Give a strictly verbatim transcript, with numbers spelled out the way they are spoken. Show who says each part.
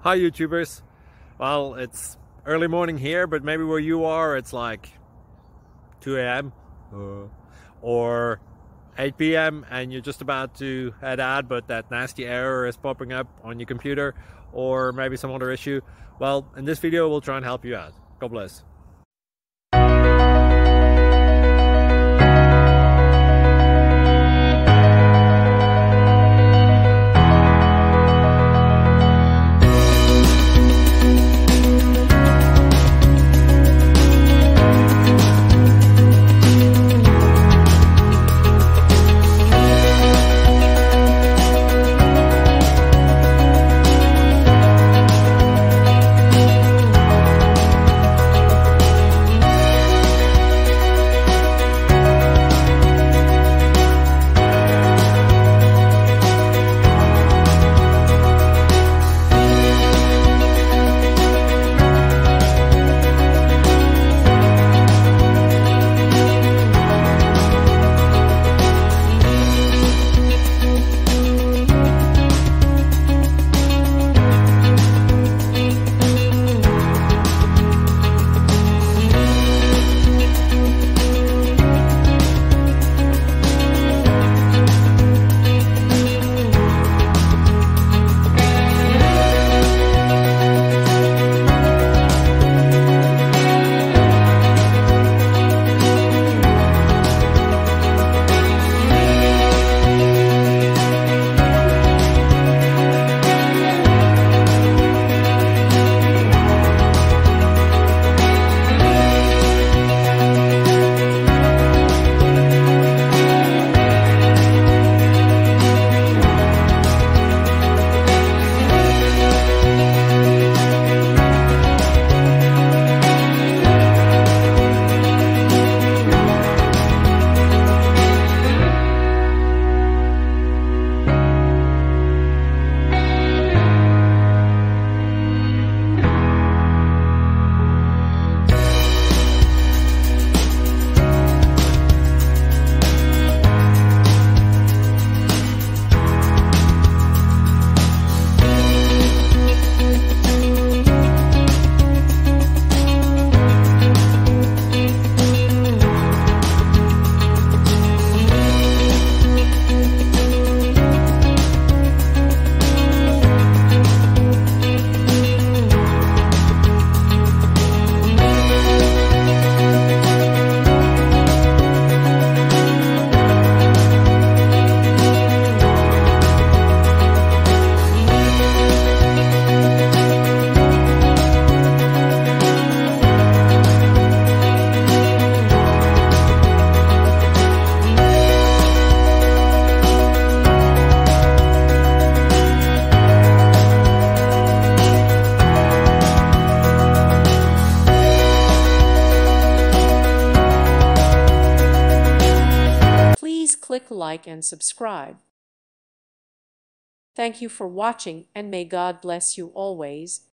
Speaker 1: Hi YouTubers. Well, it's early morning here, but maybe where you are it's like two A M uh, or eight P M and you're just about to head out, but that nasty error is popping up on your computer, or maybe some other issue. Well, in this video we'll try and help you out. God bless.
Speaker 2: Please click like and subscribe. Thank you for watching, and may God bless you always.